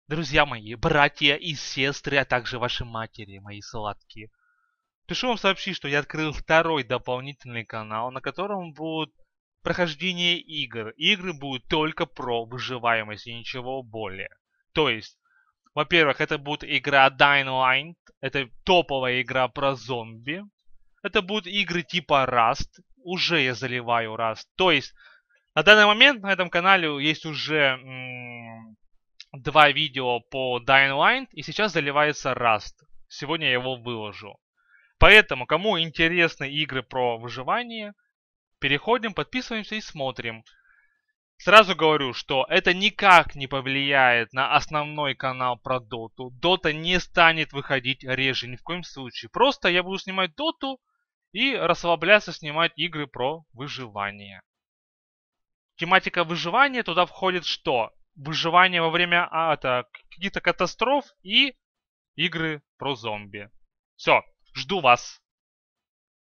Друзья мои, братья и сестры, а также ваши матери, мои сладкие. Пишу вам сообщить, что я открыл второй дополнительный канал, на котором будут прохождение игр. Игры будут только про выживаемость и ничего более. То есть, во-первых, это будет игра Dying Light, это топовая игра про зомби. Это будут игры типа Rust, уже я заливаю Rust. То есть, на данный момент на этом канале есть уже два видео по Dying Light, и сейчас заливается Rust. Сегодня я его выложу. Поэтому, кому интересны игры про выживание, переходим, подписываемся и смотрим. Сразу говорю, что это никак не повлияет на основной канал про Доту. Дота не станет выходить реже ни в коем случае. Просто я буду снимать Доту и расслабляться снимать игры про выживание. Тематика выживания туда входит что? Выживание во время каких-то катастроф и игры про зомби. Все, жду вас.